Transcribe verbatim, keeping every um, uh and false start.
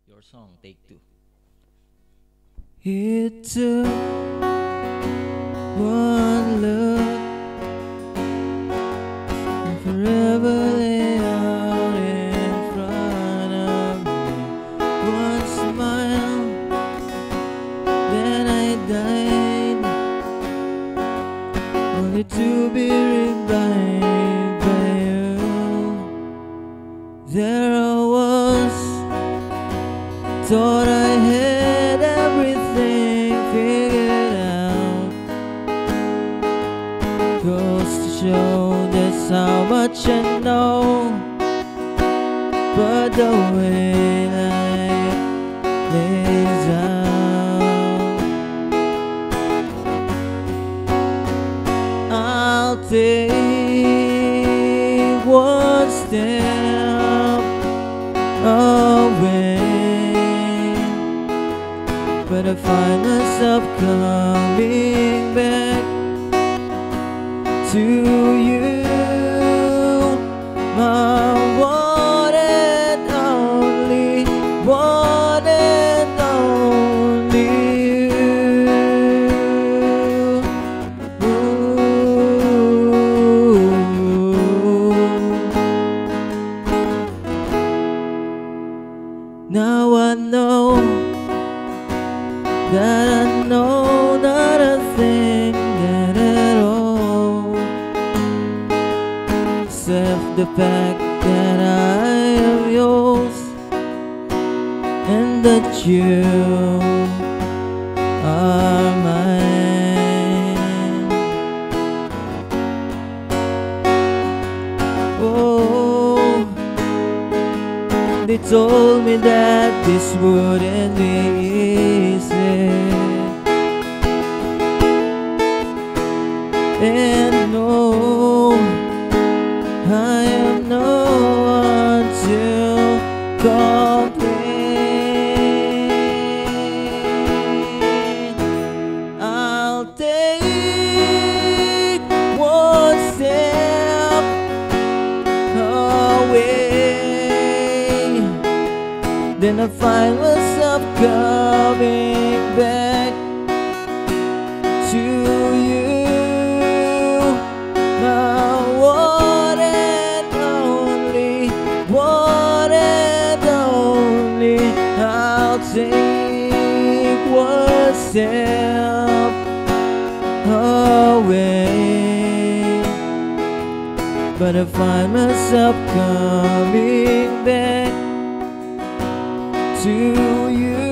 Your song, take two. It took one look and forever lay out in front of me. One smile, then I died, only to be revived by you. There I was, thought I had everything figured out. Goes to show just how much I know, but the way life lays out, I'll take one step away, but I find myself coming back to you, my one and only, one and only you. Ooh. Now I know that I know not a thing that at all, except the fact that I am yours and that you are mine. Oh, they told me that this wouldn't be easy, and no, I am no one to complain. I'll take one step away, then I find myself coming back to you, my one and only, one and only. I'll take one step away, but I find myself coming back to you.